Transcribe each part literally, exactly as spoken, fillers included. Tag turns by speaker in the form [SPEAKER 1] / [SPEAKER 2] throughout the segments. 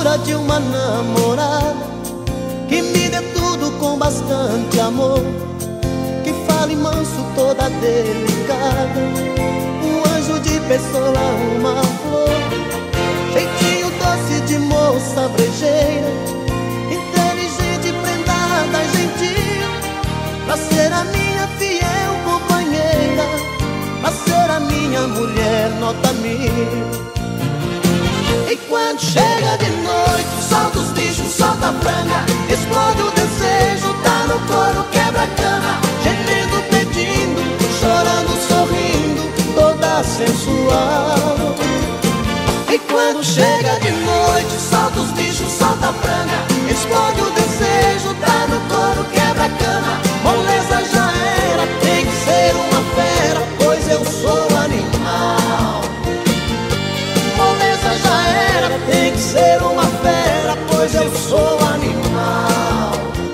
[SPEAKER 1] procura de uma namorada que me dê tudo com bastante amor, que fale manso, toda delicada, um anjo de pessoa, uma flor, jeitinho doce de moça brejeira, inteligente, prendada, gentil, pra ser a minha fiel companheira, pra ser a minha mulher nota mil. E quando chega de noite, solta os bichos, solta a franga, explode o desejo, tá no couro, quebra a cama, gemendo, pedindo, chorando, sorrindo, toda sensual. E quando chega de noite, solta os bichos, solta a franga, explode o desejo, tá no couro, quebra a cama, moleza já era, tem que ser uma fera, pois eu sou animal. Moleza já era, tem que ser uma fera, pois eu sou animal.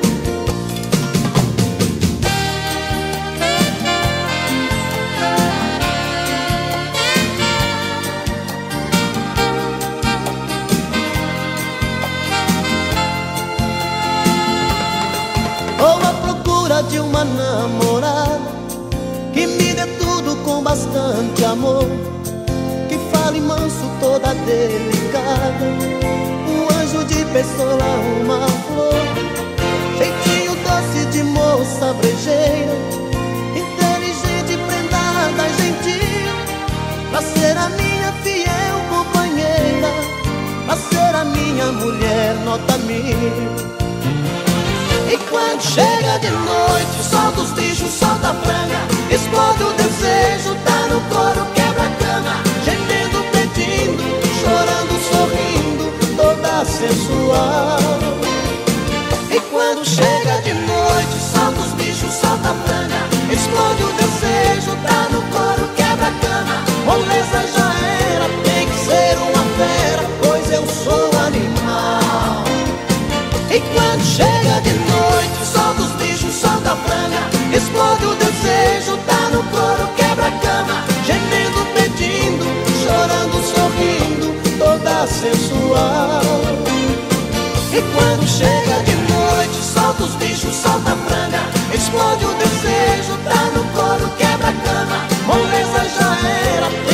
[SPEAKER 1] Vou à procura de uma namorada que me dê tudo com bastante amor, que fale manso, toda delicada, um anjo de pessoa, uma flor, jeitinho doce de moça brejeira, inteligente, prendada, gentil, pra ser a minha fiel companheira, pra ser a minha mulher nota mil. E quando chega de noite, solta os bichos, solta a franga, explode o desejo, tá no couro, quebra a cama, gemendo, pedindo, chorando, sorrindo, toda sensual. E quando chega de noite, solta os bichos, solta a franga, explode o desejo, tá no couro, quebra a cama, moleza já era, tem que ser uma fera, pois eu sou animal. E quando chega de noite, solta os bichos, solta a franga, explode o desejo, tá no couro, quebra a cama, gemendo, pedindo, chorando, sorrindo, toda sensual. E quando chega de noite, solta os bichos, solta a franga, explode o desejo, tá no couro, quebra a cama, moleza já era.